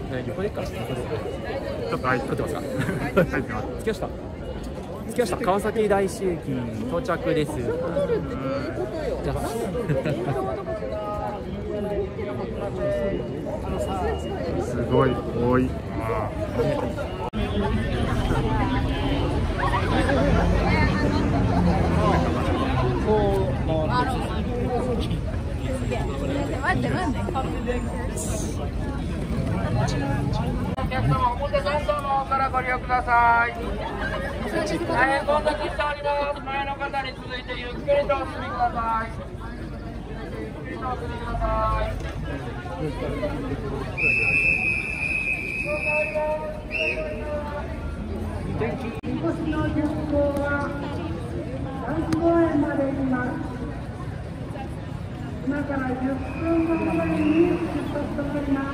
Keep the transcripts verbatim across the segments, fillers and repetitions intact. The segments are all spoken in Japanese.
横でっからして、横で。 ちょっと入って撮ってますか。 入ってます。 着きました。着きました。川崎大師駅到着です。じゃあ。 すごい多い。あ待って待って。 お客様、表参道の方からご利用ください。大変混雑しております。前の方に続いてゆっくりとお進みください。ゆっくりとお進みください。みこしの巡行は三公園まで行きます。今からじゅっぷんほど前に出発となります。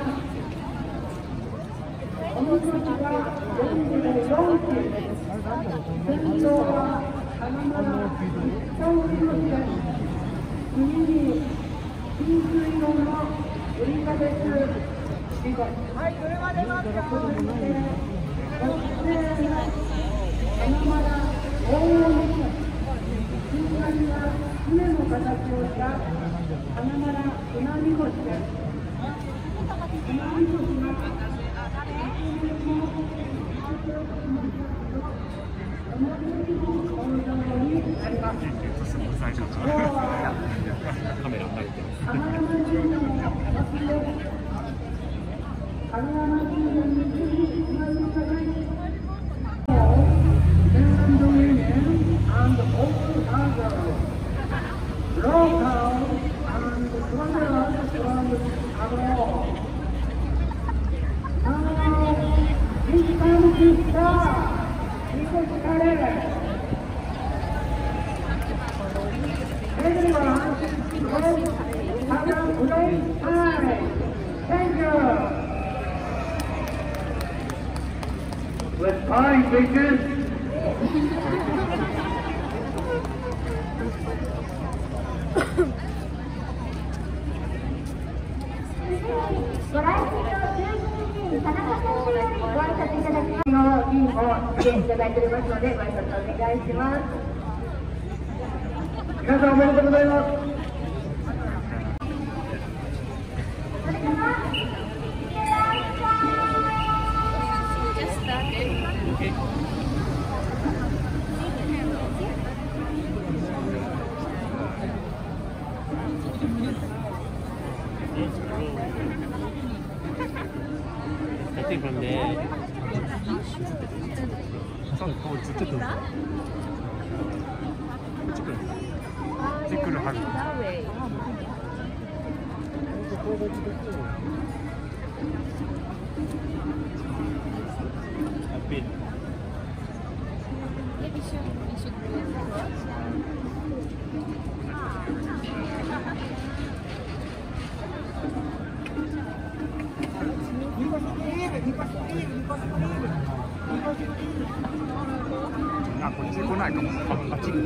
おみこしは全部でよんきゅう、先頭は花村北おみこしです。次にピンク色の売り方です。はい、車出ますよ。そして花村大おみこし、中間には船の形をした花村船みこしです。船みこしがWith fine pictures. ご来賓の中心人田中選手よりご挨拶いただきます。の銀を出演いただいておりますのでご挨拶お願いします。 皆さんおめでとうございます。 それでは I think from there. そう、こう映ってくる。映ってくる。映ってくるはず。あ、こっち来ないかも。あっち。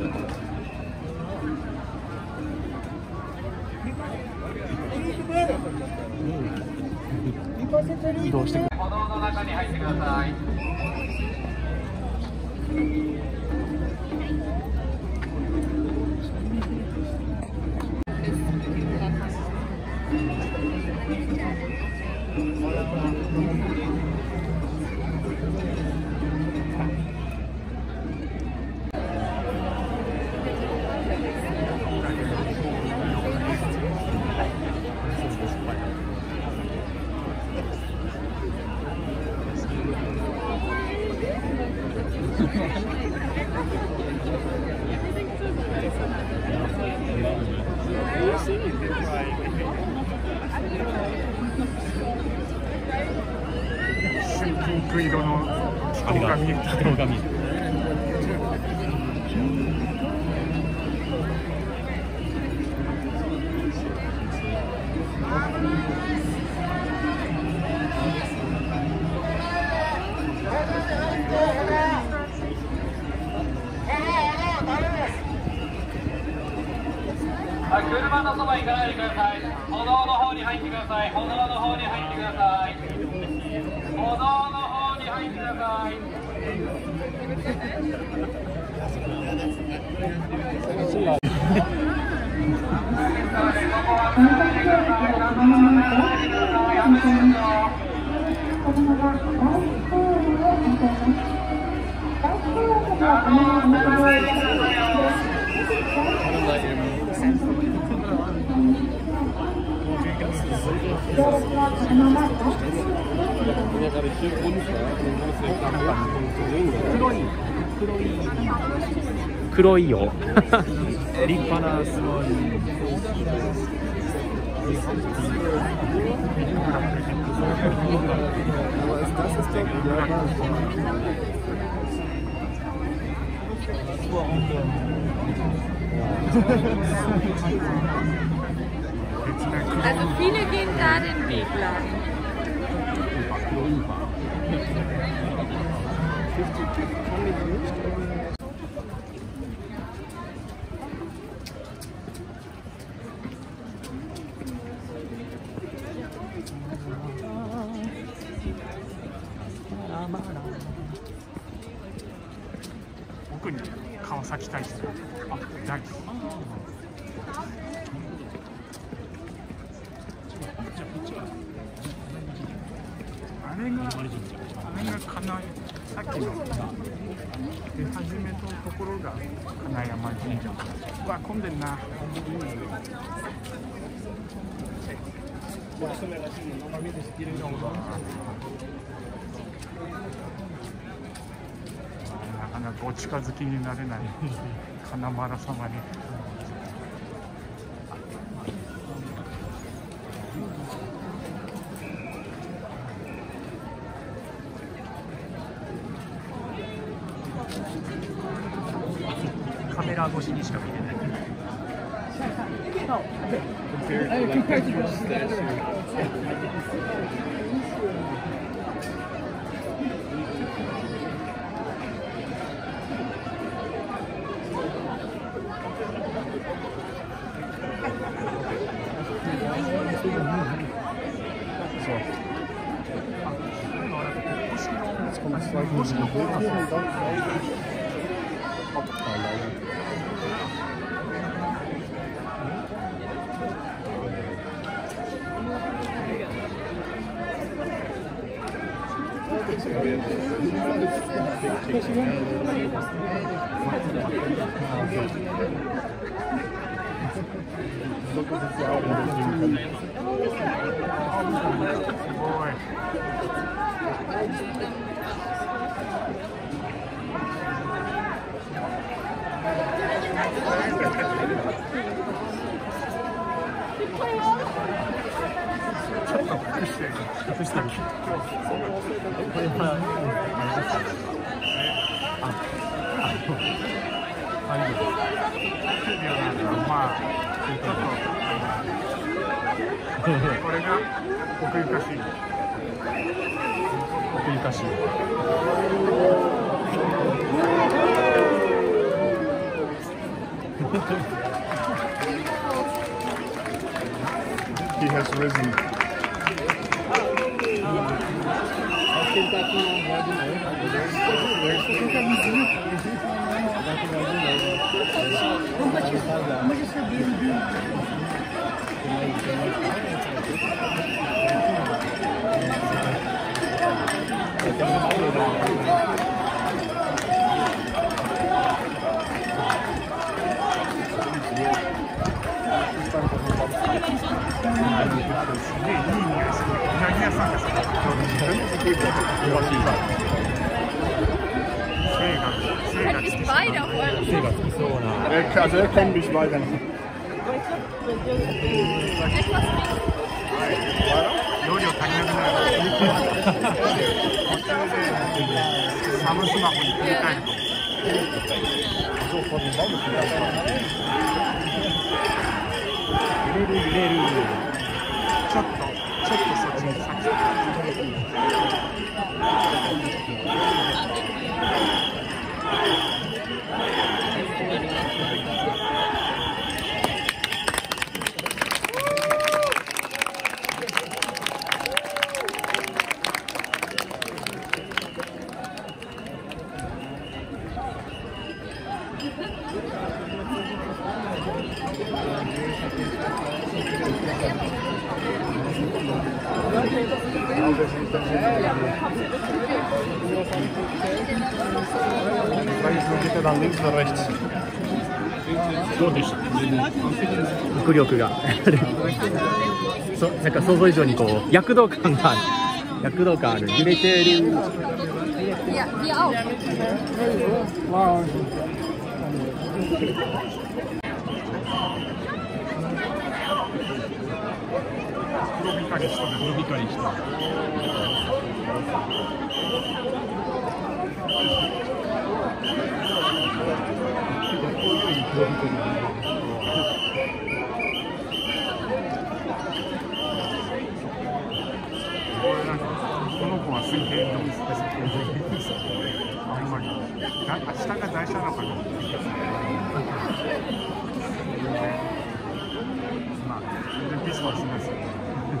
移動してくる。 歩道の中に入ってください。 ピンク色の人が見えた。 人が見えた。 はい、車のそば行かないでください。歩道の方に入ってください。歩道の方に入ってください。 黒いよ。立派なすごい。 Also viele gehen da den Weg lang. 奥に川崎大師。あ、大師。あれが、あれが金井、さっきの出始めのところが金山神社。うわ、混んでんな。なかなかお近づきになれない金丸様に。カメラ越しにしか見れない。これが奥ゆかしい。奥ゆかしい。He has risen. Also er kennt mich weiter nicht. 容量足りなくなる。途中でサブスマホに切り替えると。揺れる揺れる。ちょっとちょっとそっちに先。 どうでした？ 迫力がそなんか想像以上にこう躍動感がある躍動感ある揺れてる。 Ja, hier auch. 黒光りした黒光りした。この子は水平のあんまり下が台車なのかな。まあ全然ピスはしますよね。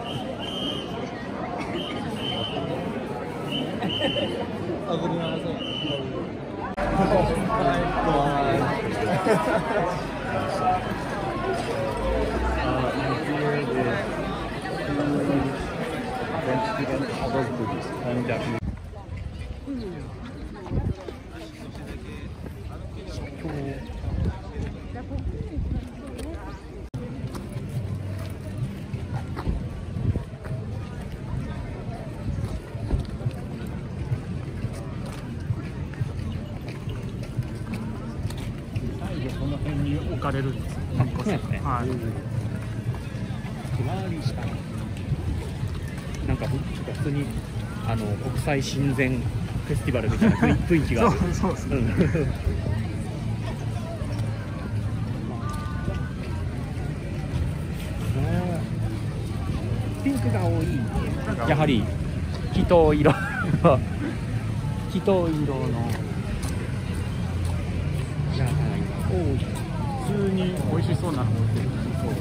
この辺に置かれるんですよ。はい。 なんか普通にあの国際親善フェスティバルみたいな雰囲気がある。 そうそうですね。 ピンクが多い。やはり人色人色の野菜が多い。 普通に美味しそうなのも売ってる。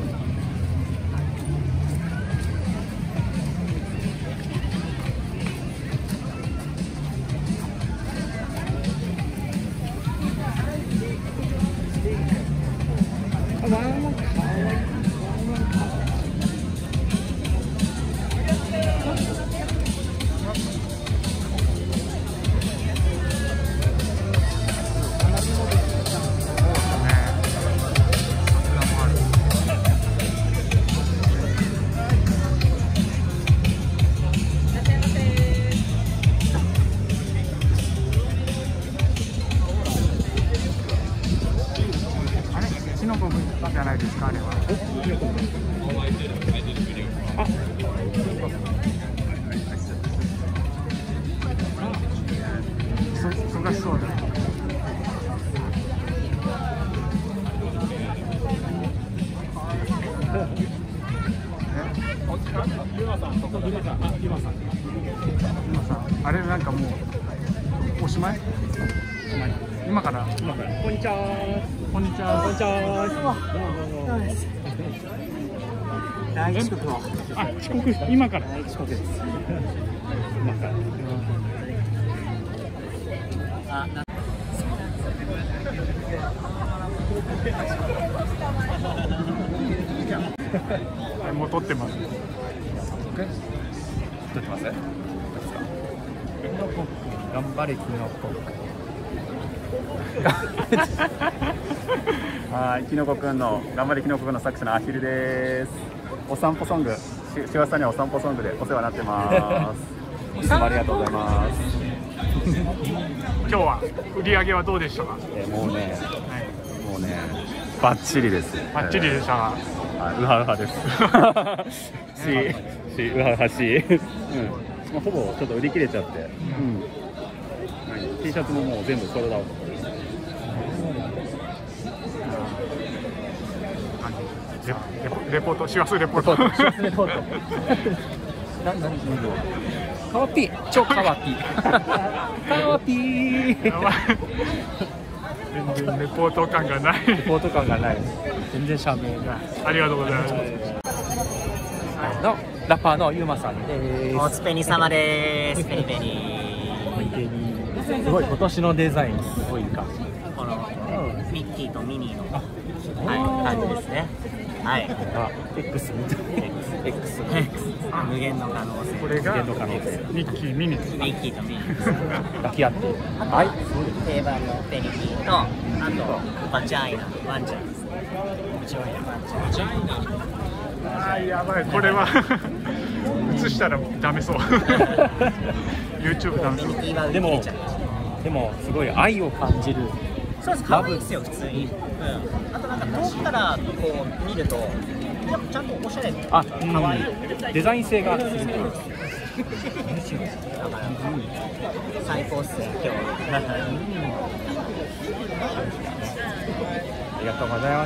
じゃないですか、あれは。あ、そ、忙しそうだ。あれなんかもうおしまい？今から。 今から。こんにちは。 こんにちは。 こんにちは。 大遅刻を。あ、遅刻。今から。 遅刻です。今から。あ、な。 もう撮ってます。 撮ってます？頑張れキノコ。 はい、きのこくんの頑張れきのこくんの作者のアヒルです。お散歩ソング、ししわさんにはお散歩ソングでお世話になってます。いつもありがとうございます。 今日は売り上げはどうでしたか？ えもうね、 はい、 もうね、バッチリです。 バッチリでしたが、 えー、うはうはです。し、し、うはうはし、うん、まあ、ほぼちょっと売り切れちゃって、うん、はい、T シャツももう全部ソールドアウト。 レポート、しわすレポート。 レポート。な、なに、かわぴー、超かわぴー。かわぴー。 全然レポート感がない。 レポート感がない。全然社名が。 ありがとうございます。 のラッパーのゆうまさんです。 おつぺに様です。ペニペニ。 すごい今年のデザインすごい感じ。 このミッキーとミニーのはい感じですね。 はい。 あ、X みたい。X。 無限の可能性。 これが無限の可能性。 ミッキーミニー。 ミッキーとミニー。 抱き合って。 はい。定番のペニキンと、あとバチャイナ、ワンちゃんです。バチャイナ、ワンちゃん。バチャイナ。 あーやばい、これは映したらダメそう。YouTube ダメそう。 でも、でもすごい愛を感じる。 そうです、可愛いですよ普通に。うん。あとなんか遠くからこう見ると、やっぱちゃんとおしゃれ。 あ、可愛い。デザイン性がすごい。 だから最高っすね今日。 ありがとうございます。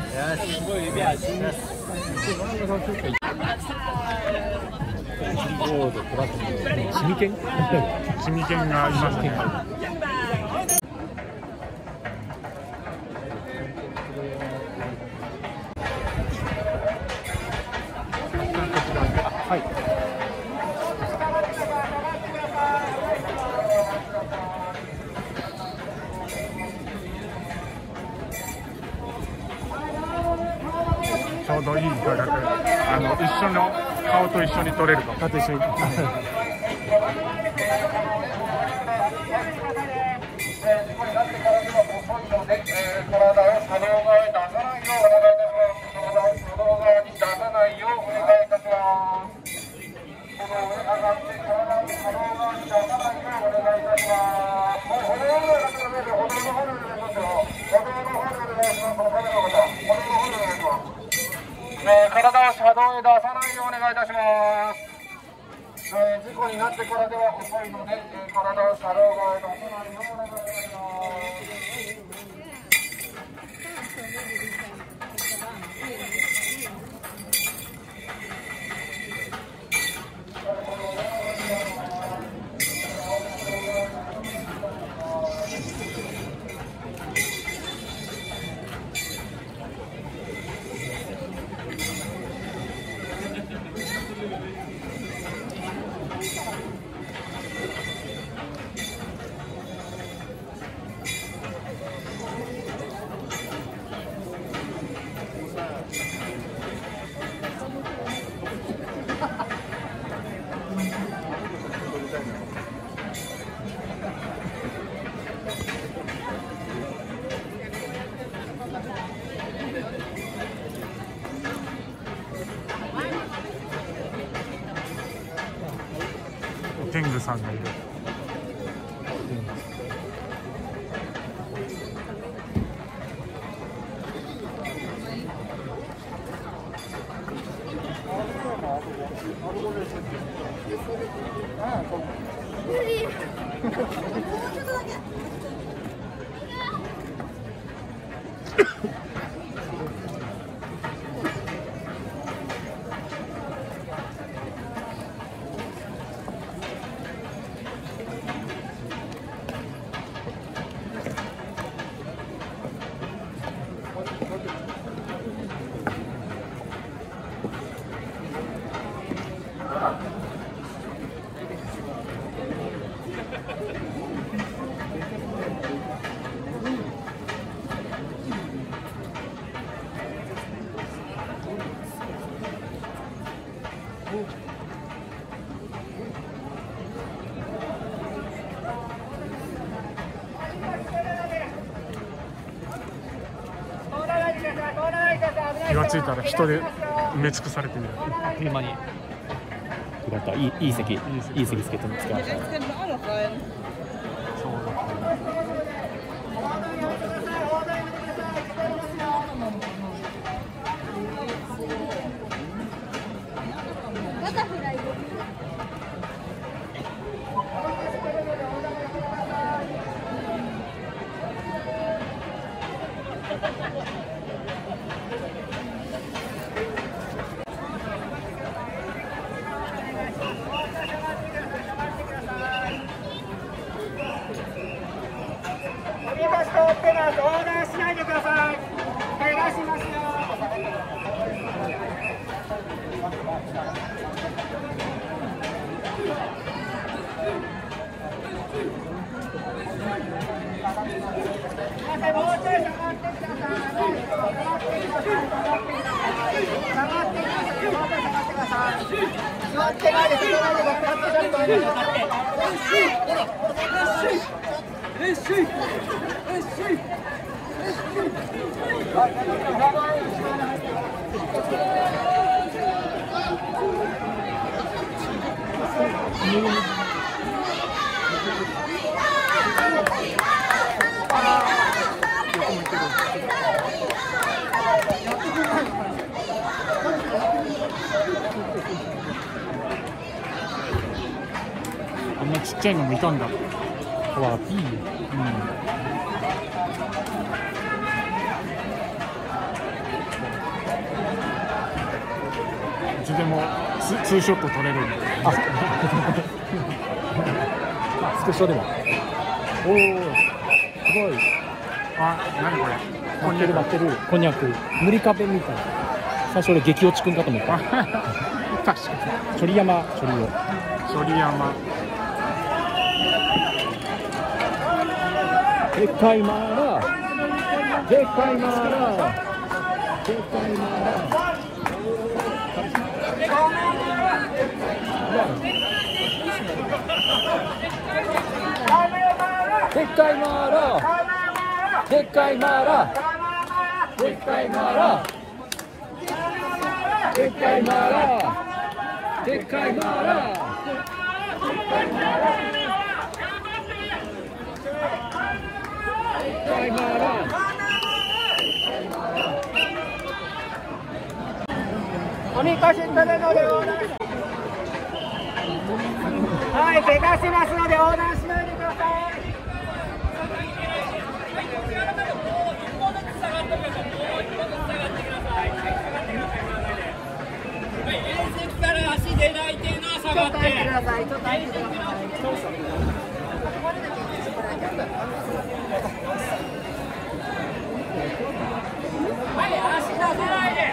すごい指輪します。 シミケン？ シミケンがいますね。 はい。 ちょうどいい画角。あの一緒の顔と一緒に撮れるかも。 顔と一緒に。 体を車道へ出さないようお願いいたします。えー、事故になってからでは遅いので、えー、体を車道側へ出さないようお願いいたします。 天狗さんがいる。気がついたら人で埋め尽くされている。 あっという間に。よかった。いいいい席いい席つけてもつけました。 もうちょい下がってください。 あんなちっちゃいのもいたんだ。 わピー。 いつでもツツーショット撮れるんで。 スクショでも。おお、すごい。 あ、何これ。 待ってる待ってる。こんにゃく。塗り壁みたいな。最初俺激落ちくんかと思った。 確かに。 チョリ山、チョリオ。 チョリ山。 でっかいマーラー。でっかいマーラー。でっかいマーラー。でっかいマーラー。でっかいマーラー。でっかいマーラー。でっかいマーラー。でっかいマーラー。 おみこし取るので横断。はい、怪我しますので横断しないでください。 縁石から足出ないっていうのは下がって。 ちょっと入ってください。ちょっと入ってください。 はい、足出さないで。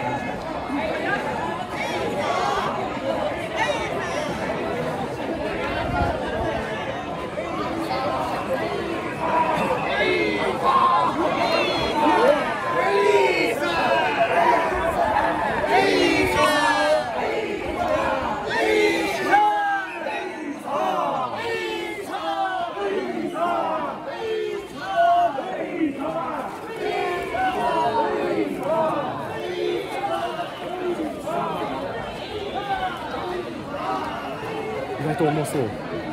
意外と重そう。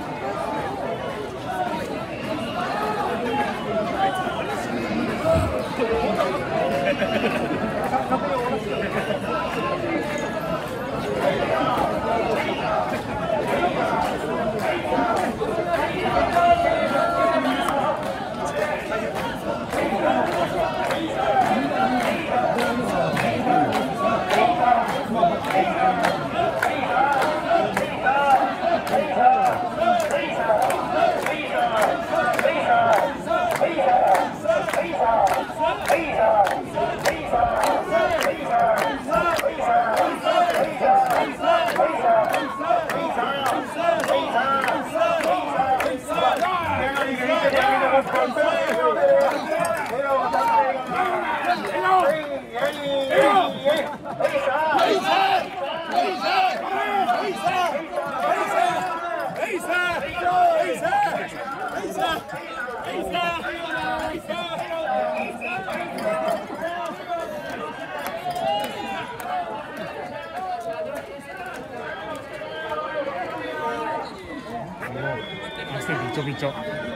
汗びちょびちょ。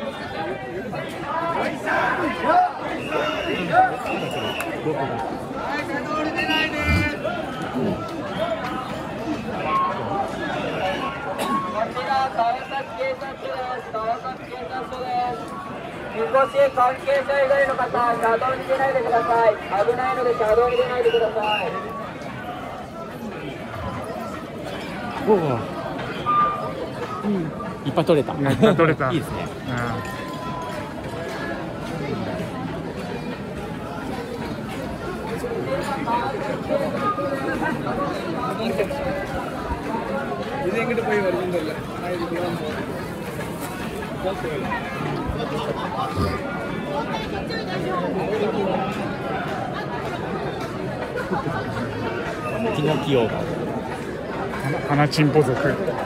みこし関係者以外の方、車道に出ないでください。危ないので車道に出ないでください。 おお。うん。いっぱい取れた。 いっぱい取れた。 いいですね。 ピノキオが花チンポ族。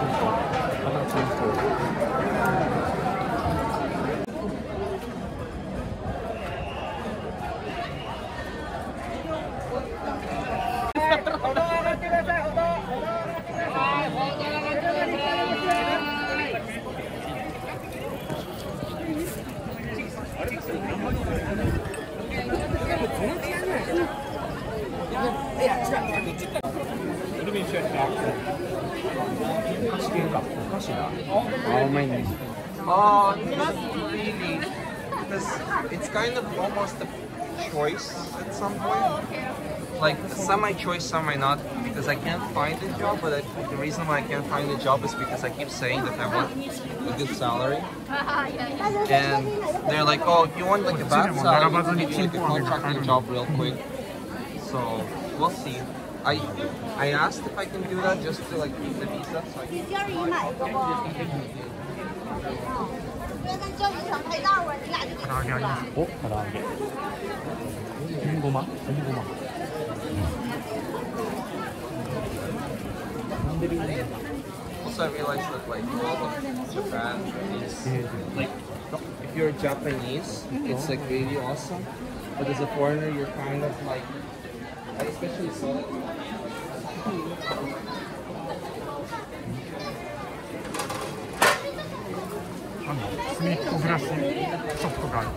Uh, not really, because it's kind of almost a choice at some point. Like, semi-choice, semi-not, because I can't find a job, but I, the reason why I can't find a job is because I keep saying that I want a good salary. And they're like, oh, if you want like a bad salary, we can give you like a contracting job real quick. So, we'll see. I I asked if I can do that just to like keep the visa. So I can... お、唐揚げ。本ごま、本ごま。 Also, I realized that like all of Japan is like, if you're Japanese, it's like really awesome. But as a foreigner, you're kind of like, I especially saw it. スミットグラスショップがある。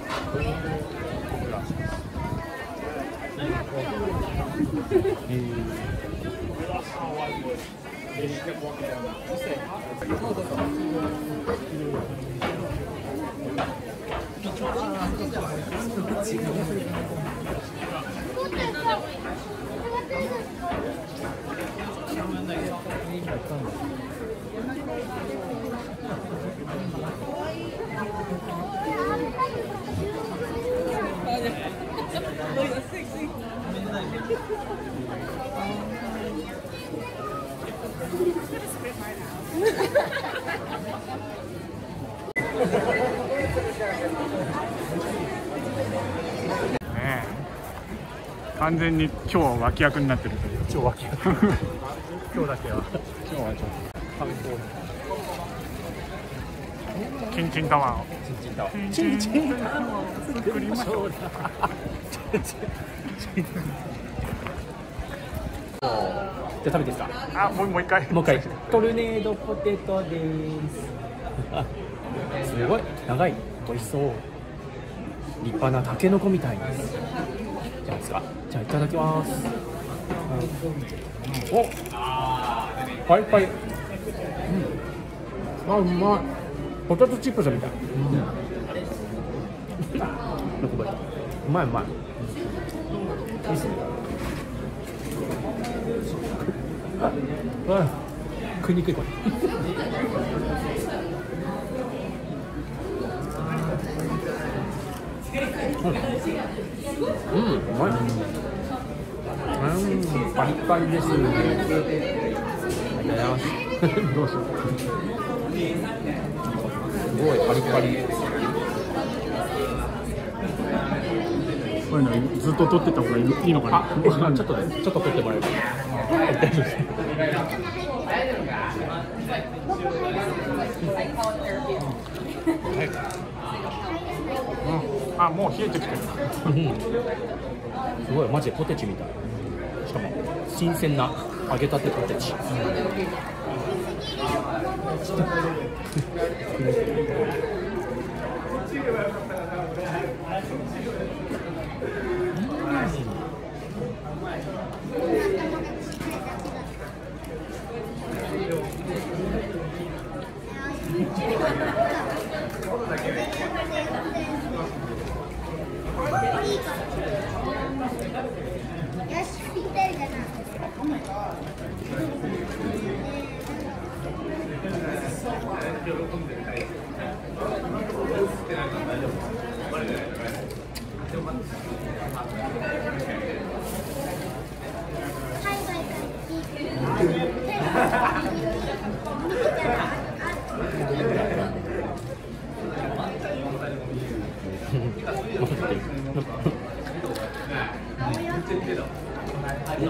ねえ、完全に今日は脇役になってるという。 超脇役。今日だけは。 今日はちょっと観光。チンチンタワーを。 チンチンタワー。 チンチンタワーを作りましょう。 じゃあ食べていいですか。 あ、もうもう一回。 もう一回。トルネードポテトです。すごい長い。美味しそう。立派なタケノコみたいです。じゃあですか。じゃあいただきます。お、パリパリ。うん。あ、うまい。ポテトチップスみたい。うん。うまいうまい。いいっすね。あ、食いにくいこれ。うん、うん、うまい。うん、パリパリです。ありがとうございます。どうしよう。すごいパリパリ。 こういうのずっと撮ってた方がいいのかな。 あ、ちょっとね、ちょっと撮ってもらえば。大丈夫です。 あ、もう冷えてきてる。 すごい、マジでポテチみたい。しかも新鮮な揚げたてポテチ。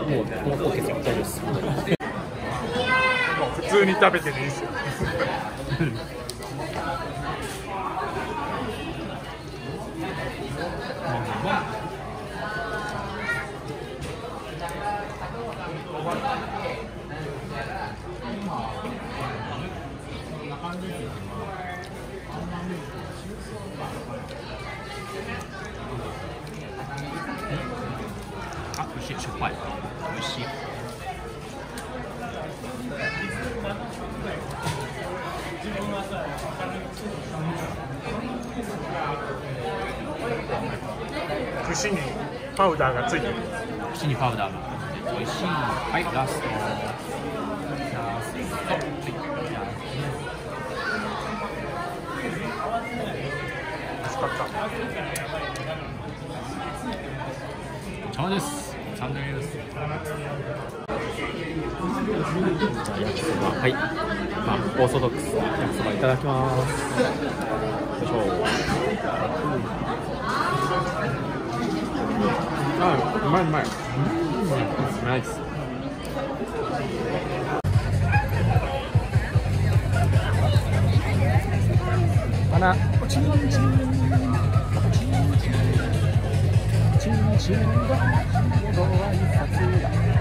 もうオッケーですよ。大丈夫です。 もう普通に食べてていいですよ。 あ、美味しい。しょっぱい。美味しい。 串にパウダーがついてる。 串にパウダーが美味しい。はい、ラスト。ラスト。はい。 美味しかった。 お茶です。サンドイッチです。焼きそば、はい、まあ、オーソドックス焼きそばいただきます。よいしょ。あ、うまいうまい。うん、ナイス。かな。チンチン。チンチンがご挨拶だ。